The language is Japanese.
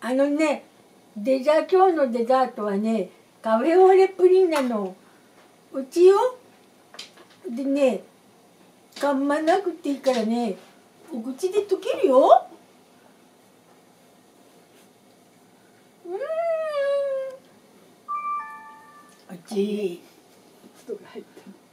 あのね、今日のデザートはね、カフェオレプリンなの。うちよ。でね、噛まなくていいからね、お口で溶けるよ。おいしい。 人が入った。